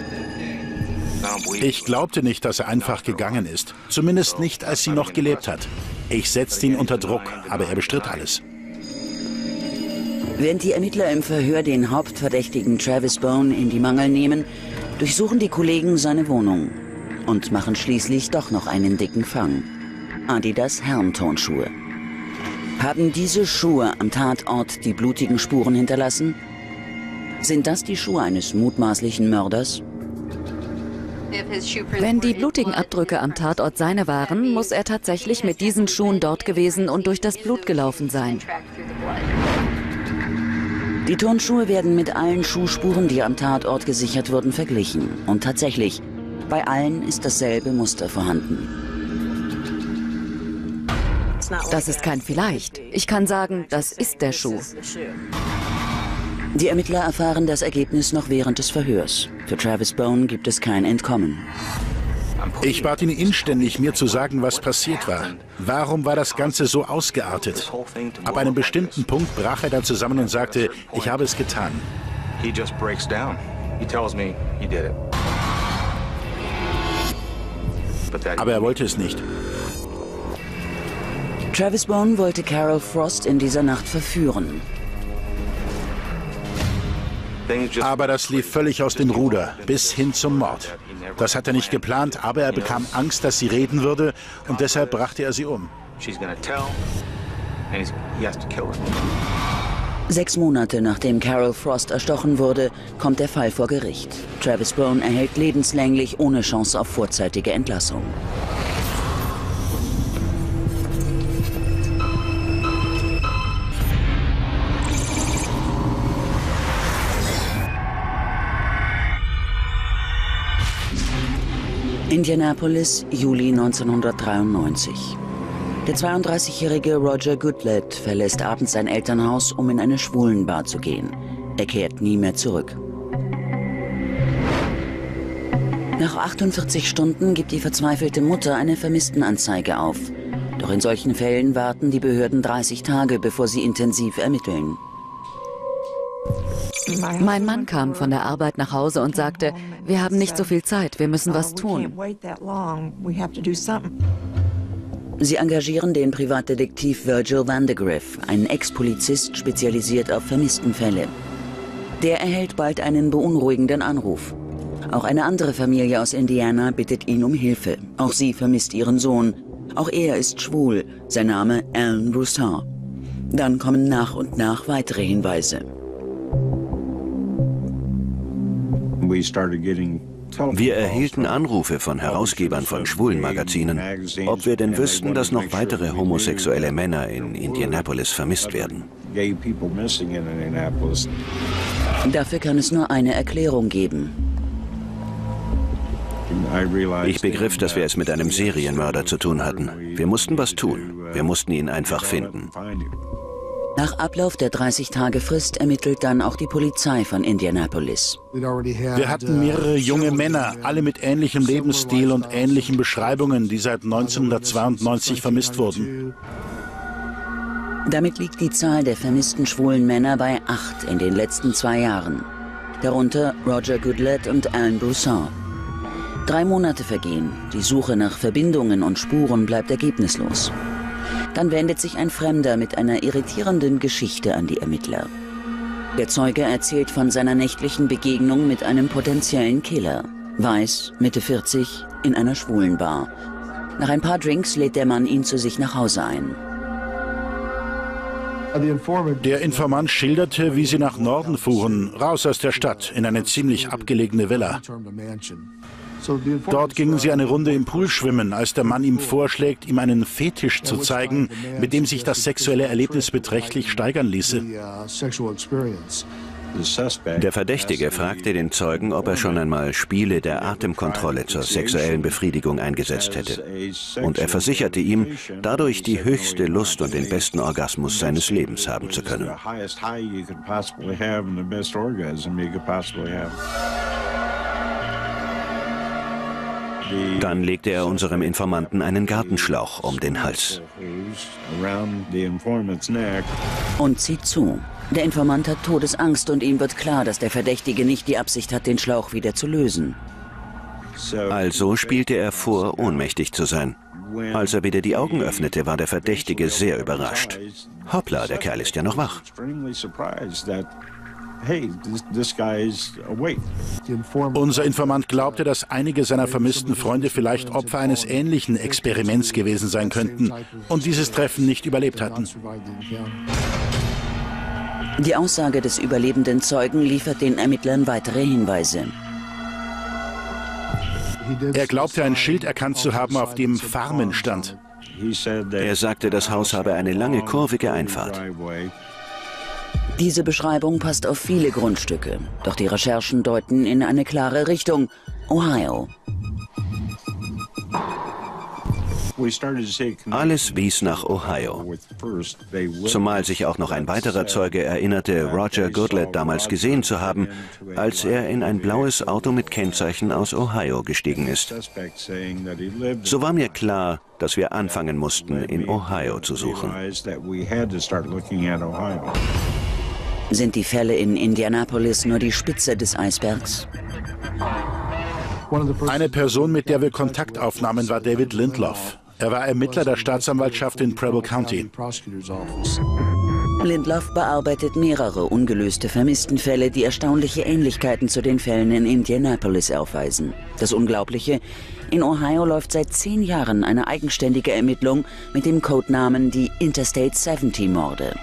S5: Ich glaubte nicht, dass er einfach gegangen ist. Zumindest nicht, als sie noch gelebt hat. Ich setzte ihn unter Druck, aber er bestritt alles.
S4: Während die Ermittler im Verhör den Hauptverdächtigen Travis Bone in die Mangel nehmen, durchsuchen die Kollegen seine Wohnung und machen schließlich doch noch einen dicken Fang. Adidas Herrentonschuhe. Haben diese Schuhe am Tatort die blutigen Spuren hinterlassen? Sind das die Schuhe eines mutmaßlichen Mörders?
S7: Wenn die blutigen Abdrücke am Tatort seine waren, muss er tatsächlich mit diesen Schuhen dort gewesen und durch das Blut gelaufen sein.
S4: Die Turnschuhe werden mit allen Schuhspuren, die am Tatort gesichert wurden, verglichen. Und tatsächlich, bei allen ist dasselbe Muster vorhanden.
S7: Das ist kein Vielleicht. Ich kann sagen, das ist der Schuh.
S4: Die Ermittler erfahren das Ergebnis noch während des Verhörs. Für Travis Bone gibt es kein Entkommen.
S5: Ich bat ihn inständig, mir zu sagen, was passiert war. Warum war das Ganze so ausgeartet? Ab einem bestimmten Punkt brach er dann zusammen und sagte, ich habe es getan. Aber er wollte es nicht.
S4: Travis Bone wollte Carol Frost in dieser Nacht verführen.
S5: Aber das lief völlig aus dem Ruder, bis hin zum Mord. Das hat er nicht geplant, aber er bekam Angst, dass sie reden würde, und deshalb brachte er sie um.
S4: Sechs Monate nachdem Carol Frost erstochen wurde, kommt der Fall vor Gericht. Travis Bone erhält lebenslänglich ohne Chance auf vorzeitige Entlassung. Indianapolis, Juli neunzehnhundertdreiundneunzig. Der zweiunddreißigjährige Roger Goodlett verlässt abends sein Elternhaus, um in eine Schwulenbar zu gehen. Er kehrt nie mehr zurück. Nach achtundvierzig Stunden gibt die verzweifelte Mutter eine Vermisstenanzeige auf. Doch in solchen Fällen warten die Behörden dreißig Tage, bevor sie intensiv ermitteln.
S7: Mein Mann kam von der Arbeit nach Hause und sagte, wir haben nicht so viel Zeit, wir müssen was tun.
S4: Sie engagieren den Privatdetektiv Virgil Vandegrift, einen Ex-Polizist spezialisiert auf Vermisstenfälle. Der erhält bald einen beunruhigenden Anruf. Auch eine andere Familie aus Indiana bittet ihn um Hilfe. Auch sie vermisst ihren Sohn. Auch er ist schwul, sein Name Alan Broussard. Dann kommen nach und nach weitere Hinweise.
S6: Wir erhielten Anrufe von Herausgebern von Schwulenmagazinen, ob wir denn wüssten, dass noch weitere homosexuelle Männer in Indianapolis vermisst werden.
S4: Dafür kann es nur eine Erklärung geben.
S6: Ich begriff, dass wir es mit einem Serienmörder zu tun hatten. Wir mussten was tun. Wir mussten ihn einfach finden.
S4: Nach Ablauf der dreißig-Tage-Frist ermittelt dann auch die Polizei von Indianapolis.
S5: Wir hatten mehrere junge Männer, alle mit ähnlichem Lebensstil und ähnlichen Beschreibungen, die seit neunzehnhundertzweiundneunzig vermisst wurden.
S4: Damit liegt die Zahl der vermissten schwulen Männer bei acht in den letzten zwei Jahren. Darunter Roger Goodlett und Alan Broussard. Drei Monate vergehen, die Suche nach Verbindungen und Spuren bleibt ergebnislos. Dann wendet sich ein Fremder mit einer irritierenden Geschichte an die Ermittler. Der Zeuge erzählt von seiner nächtlichen Begegnung mit einem potenziellen Killer. Weiß, Mitte vierzig, in einer schwulen Bar. Nach ein paar Drinks lädt der Mann ihn zu sich nach Hause ein.
S5: Der Informant schilderte, wie sie nach Norden fuhren, raus aus der Stadt, in eine ziemlich abgelegene Villa. Dort gingen sie eine Runde im Pool schwimmen, als der Mann ihm vorschlägt, ihm einen Fetisch zu zeigen, mit dem sich das sexuelle Erlebnis beträchtlich steigern ließe.
S6: Der Verdächtige fragte den Zeugen, ob er schon einmal Spiele der Atemkontrolle zur sexuellen Befriedigung eingesetzt hätte. Und er versicherte ihm, dadurch die höchste Lust und den besten Orgasmus seines Lebens haben zu können. Dann legte er unserem Informanten einen Gartenschlauch um den Hals.
S4: Und zieht zu. Der Informant hat Todesangst und ihm wird klar, dass der Verdächtige nicht die Absicht hat, den Schlauch wieder zu lösen.
S6: Also spielte er vor, ohnmächtig zu sein. Als er wieder die Augen öffnete, war der Verdächtige sehr überrascht. Hoppla, der Kerl ist ja noch wach.
S5: Unser Informant glaubte, dass einige seiner vermissten Freunde vielleicht Opfer eines ähnlichen Experiments gewesen sein könnten und dieses Treffen nicht überlebt hatten.
S4: Die Aussage des überlebenden Zeugen liefert den Ermittlern weitere Hinweise.
S5: Er glaubte, ein Schild erkannt zu haben, auf dem Farmen stand.
S6: Er sagte, das Haus habe eine lange, kurvige Einfahrt.
S4: Diese Beschreibung passt auf viele Grundstücke, doch die Recherchen deuten in eine klare Richtung: Ohio.
S6: Alles wies nach Ohio. Zumal sich auch noch ein weiterer Zeuge erinnerte, Roger Goodlett damals gesehen zu haben, als er in ein blaues Auto mit Kennzeichen aus Ohio gestiegen ist. So war mir klar, dass wir anfangen mussten, in Ohio zu suchen.
S4: Sind die Fälle in Indianapolis nur die Spitze des Eisbergs?
S5: Eine Person, mit der wir Kontakt aufnahmen, war David Lindloff. Er war Ermittler der Staatsanwaltschaft in Preble County.
S4: Lindloff bearbeitet mehrere ungelöste Vermisstenfälle, die erstaunliche Ähnlichkeiten zu den Fällen in Indianapolis aufweisen. Das Unglaubliche: In Ohio läuft seit zehn Jahren eine eigenständige Ermittlung mit dem Codenamen die Interstate siebzig-Morde.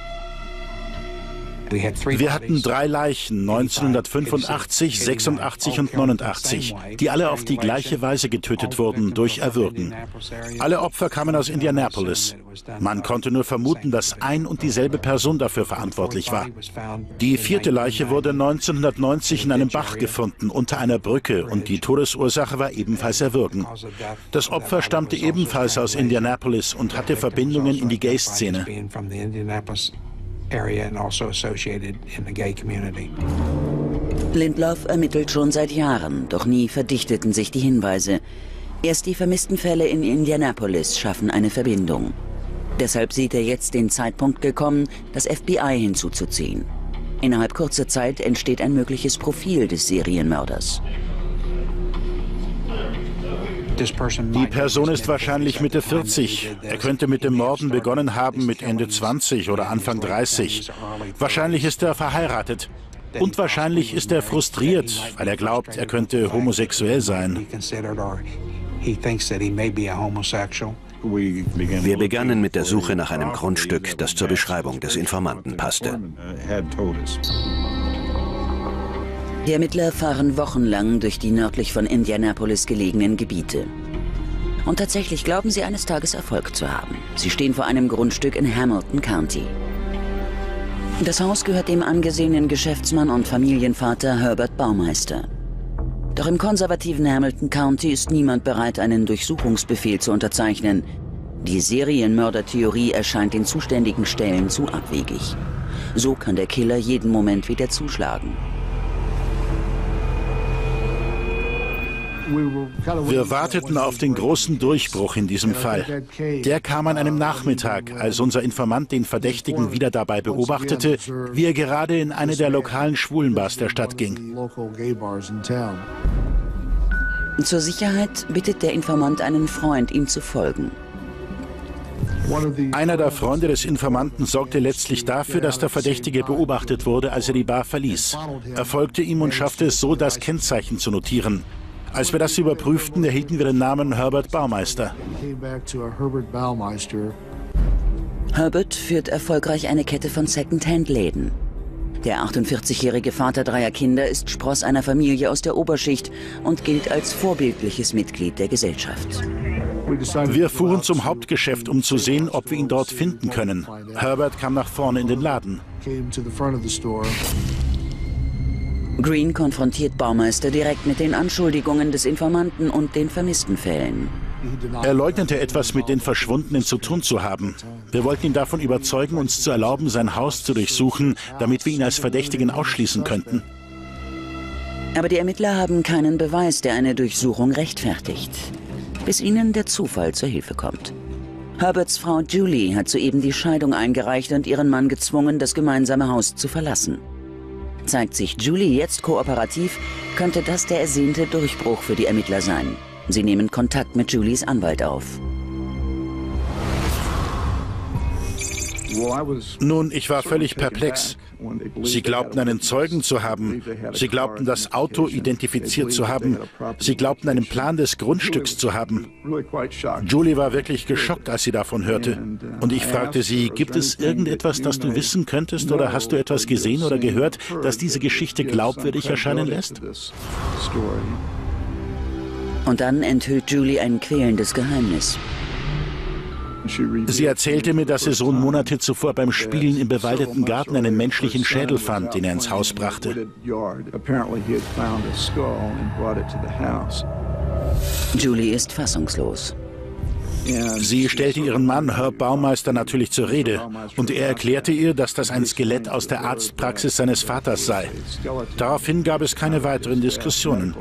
S5: Wir hatten drei Leichen, neunzehnhundertfünfundachtzig, sechsundachtzig und neunundachtzig, die alle auf die gleiche Weise getötet wurden, durch Erwürgen. Alle Opfer kamen aus Indianapolis. Man konnte nur vermuten, dass ein und dieselbe Person dafür verantwortlich war. Die vierte Leiche wurde neunzehnhundertneunzig in einem Bach gefunden, unter einer Brücke, und die Todesursache war ebenfalls Erwürgen. Das Opfer stammte ebenfalls aus Indianapolis und hatte Verbindungen in die Gay-Szene.
S4: Lindloff ermittelt schon seit Jahren, doch nie verdichteten sich die Hinweise. Erst die vermissten Fälle in Indianapolis schaffen eine Verbindung. Deshalb sieht er jetzt den Zeitpunkt gekommen, das F B I hinzuzuziehen. Innerhalb kurzer Zeit entsteht ein mögliches Profil des Serienmörders.
S5: Die Person ist wahrscheinlich Mitte vierzig. Er könnte mit dem Morden begonnen haben mit Ende zwanzig oder Anfang dreißig. Wahrscheinlich ist er verheiratet. Und wahrscheinlich ist er frustriert, weil er glaubt, er könnte homosexuell sein.
S6: Wir begannen mit der Suche nach einem Grundstück, das zur Beschreibung des Informanten passte.
S4: Die Ermittler fahren wochenlang durch die nördlich von Indianapolis gelegenen Gebiete. Und tatsächlich glauben sie, eines Tages Erfolg zu haben. Sie stehen vor einem Grundstück in Hamilton County. Das Haus gehört dem angesehenen Geschäftsmann und Familienvater Herbert Baumeister. Doch im konservativen Hamilton County ist niemand bereit, einen Durchsuchungsbefehl zu unterzeichnen. Die Serienmördertheorie erscheint den zuständigen Stellen zu abwegig. So kann der Killer jeden Moment wieder zuschlagen.
S5: Wir warteten auf den großen Durchbruch in diesem Fall. Der kam an einem Nachmittag, als unser Informant den Verdächtigen wieder dabei beobachtete, wie er gerade in eine der lokalen Schwulenbars der Stadt ging.
S4: Zur Sicherheit bittet der Informant einen Freund, ihm zu folgen.
S5: Einer der Freunde des Informanten sorgte letztlich dafür, dass der Verdächtige beobachtet wurde, als er die Bar verließ. Er folgte ihm und schaffte es so, das Kennzeichen zu notieren. Als wir das überprüften, erhielten wir den Namen Herbert Baumeister.
S4: Herbert führt erfolgreich eine Kette von Second-Hand-Läden. Der achtundvierzigjährige Vater dreier Kinder ist Spross einer Familie aus der Oberschicht und gilt als vorbildliches Mitglied der Gesellschaft.
S5: Wir fuhren zum Hauptgeschäft, um zu sehen, ob wir ihn dort finden können. Herbert kam nach vorne in den Laden.
S4: Green konfrontiert Baumeister direkt mit den Anschuldigungen des Informanten und den vermissten Fällen.
S5: Er leugnete, etwas mit den Verschwundenen zu tun zu haben. Wir wollten ihn davon überzeugen, uns zu erlauben, sein Haus zu durchsuchen, damit wir ihn als Verdächtigen ausschließen könnten.
S4: Aber die Ermittler haben keinen Beweis, der eine Durchsuchung rechtfertigt, bis ihnen der Zufall zur Hilfe kommt. Herberts Frau Julie hat soeben die Scheidung eingereicht und ihren Mann gezwungen, das gemeinsame Haus zu verlassen. Zeigt sich Julie jetzt kooperativ, könnte das der ersehnte Durchbruch für die Ermittler sein. Sie nehmen Kontakt mit Julies Anwalt auf.
S5: Nun, ich war völlig perplex. Sie glaubten, einen Zeugen zu haben. Sie glaubten, das Auto identifiziert zu haben. Sie glaubten, einen Plan des Grundstücks zu haben. Julie war wirklich geschockt, als sie davon hörte. Und ich fragte sie, gibt es irgendetwas, das du wissen könntest, oder hast du etwas gesehen oder gehört, das diese Geschichte glaubwürdig erscheinen lässt?
S4: Und dann enthüllt Julie ein quälendes Geheimnis.
S5: Sie erzählte mir, dass ihr Sohn Monate zuvor beim Spielen im bewaldeten Garten einen menschlichen Schädel fand, den er ins Haus brachte.
S4: Julie ist fassungslos.
S5: Sie stellte ihren Mann, Herb Baumeister, natürlich zur Rede. Und er erklärte ihr, dass das ein Skelett aus der Arztpraxis seines Vaters sei. Daraufhin gab es keine weiteren Diskussionen.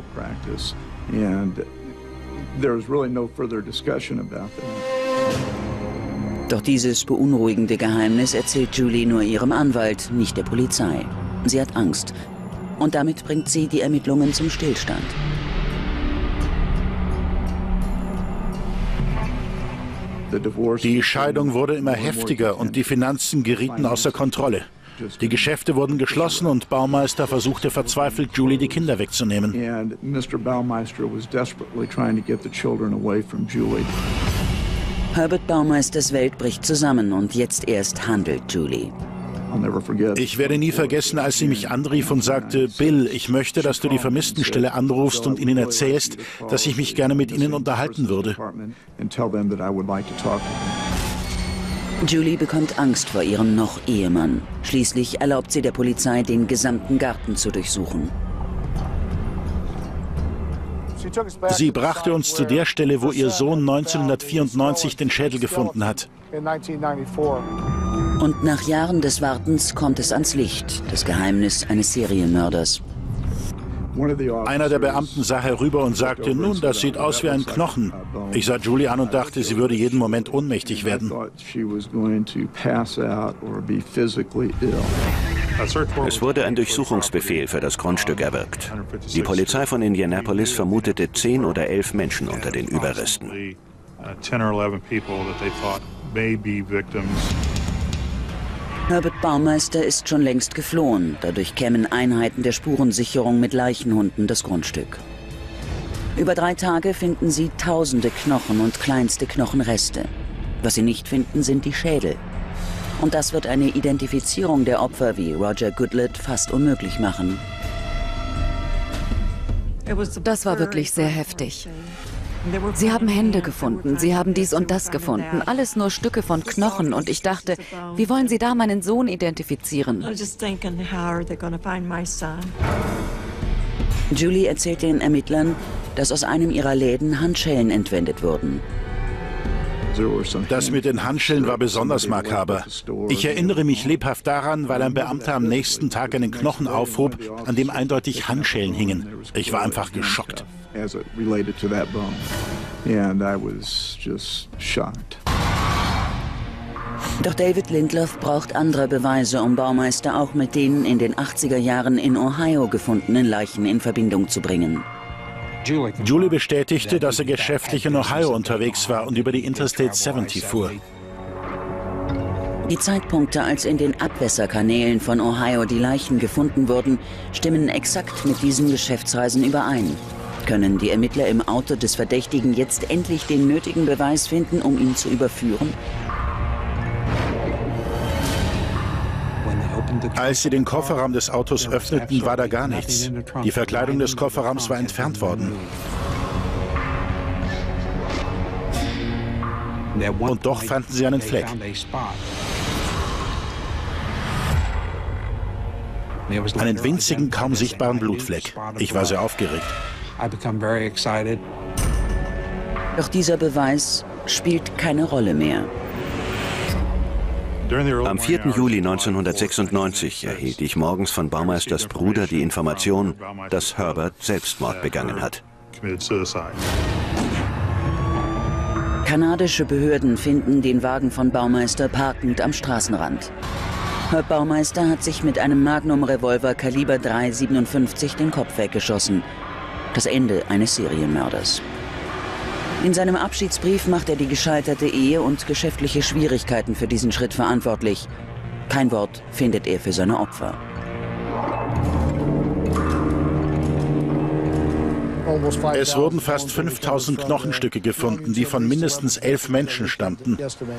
S4: Doch dieses beunruhigende Geheimnis erzählt Julie nur ihrem Anwalt, nicht der Polizei. Sie hat Angst. Und damit bringt sie die Ermittlungen zum Stillstand.
S5: Die Scheidung wurde immer heftiger und die Finanzen gerieten außer Kontrolle. Die Geschäfte wurden geschlossen und Baumeister versuchte verzweifelt, Julie die Kinder wegzunehmen.
S4: Herbert Baumeisters Welt bricht zusammen und jetzt erst handelt Julie.
S5: Ich werde nie vergessen, als sie mich anrief und sagte, Bill, ich möchte, dass du die Vermisstenstelle anrufst und ihnen erzählst, dass ich mich gerne mit ihnen unterhalten würde.
S4: Julie bekommt Angst vor ihrem noch Ehemann. Schließlich erlaubt sie der Polizei, den gesamten Garten zu durchsuchen.
S5: Sie brachte uns zu der Stelle, wo ihr Sohn neunzehnhundertvierundneunzig den Schädel gefunden hat.
S4: Und nach Jahren des Wartens kommt es ans Licht, das Geheimnis eines Serienmörders.
S5: Einer der Beamten sah herüber und sagte, nun, das sieht aus wie ein Knochen. Ich sah Julie an und dachte, sie würde jeden Moment ohnmächtig werden.
S6: Es wurde ein Durchsuchungsbefehl für das Grundstück erwirkt. Die Polizei von Indianapolis vermutete zehn oder elf Menschen unter den Überresten.
S4: Herbert Baumeister ist schon längst geflohen. Dadurch kämen Einheiten der Spurensicherung mit Leichenhunden das Grundstück. Über drei Tage finden sie tausende Knochen und kleinste Knochenreste. Was sie nicht finden, sind die Schädel. Und das wird eine Identifizierung der Opfer wie Roger Goodlett fast unmöglich machen.
S7: Das war wirklich sehr heftig. Sie haben Hände gefunden, sie haben dies und das gefunden, alles nur Stücke von Knochen. Und ich dachte, wie wollen Sie da meinen Sohn identifizieren?
S4: Julie erzählt den Ermittlern, dass aus einem ihrer Läden Handschellen entwendet wurden.
S5: Das mit den Handschellen war besonders makaber. Ich erinnere mich lebhaft daran, weil ein Beamter am nächsten Tag einen Knochen aufhob, an dem eindeutig Handschellen hingen. Ich war einfach geschockt.
S4: Doch David Lindelof braucht andere Beweise, um Baumeister auch mit den in den achtziger Jahren in Ohio gefundenen Leichen in Verbindung zu bringen.
S5: Julie bestätigte, dass er geschäftlich in Ohio unterwegs war und über die Interstate siebzig fuhr.
S4: Die Zeitpunkte, als in den Abwässerkanälen von Ohio die Leichen gefunden wurden, stimmen exakt mit diesen Geschäftsreisen überein. Können die Ermittler im Auto des Verdächtigen jetzt endlich den nötigen Beweis finden, um ihn zu überführen?
S5: Als sie den Kofferraum des Autos öffneten, war da gar nichts. Die Verkleidung des Kofferraums war entfernt worden. Und doch fanden sie einen Fleck. Einen winzigen, kaum sichtbaren Blutfleck. Ich war sehr aufgeregt.
S4: Doch dieser Beweis spielt keine Rolle mehr.
S6: Am vierten Juli neunzehnhundertsechsundneunzig erhielt ich morgens von Baumeisters Bruder die Information, dass Herbert Selbstmord begangen hat.
S4: Kanadische Behörden finden den Wagen von Baumeister parkend am Straßenrand. Herb Baumeister hat sich mit einem Magnum-Revolver Kaliber drei siebenundfünfzig den Kopf weggeschossen. Das Ende eines Serienmörders. In seinem Abschiedsbrief macht er die gescheiterte Ehe und geschäftliche Schwierigkeiten für diesen Schritt verantwortlich. Kein Wort findet er für seine Opfer.
S5: Es wurden fast fünftausend Knochenstücke gefunden, die von mindestens elf Menschen stammten.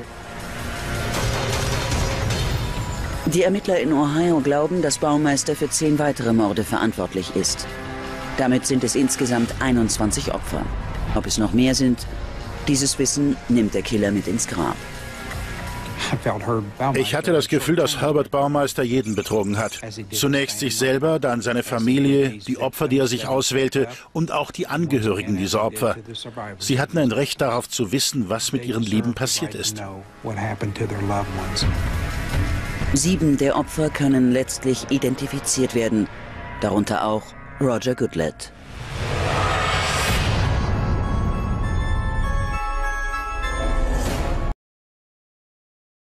S4: Die Ermittler in Ohio glauben, dass Baumeister für zehn weitere Morde verantwortlich ist. Damit sind es insgesamt einundzwanzig Opfer. Ob es noch mehr sind, dieses Wissen nimmt der Killer mit ins Grab.
S5: Ich hatte das Gefühl, dass Herbert Baumeister jeden betrogen hat. Zunächst sich selber, dann seine Familie, die Opfer, die er sich auswählte und auch die Angehörigen dieser Opfer. Sie hatten ein Recht darauf zu wissen, was mit ihren Lieben passiert ist.
S4: Sieben der Opfer können letztlich identifiziert werden, darunter auch Roger Goodlett.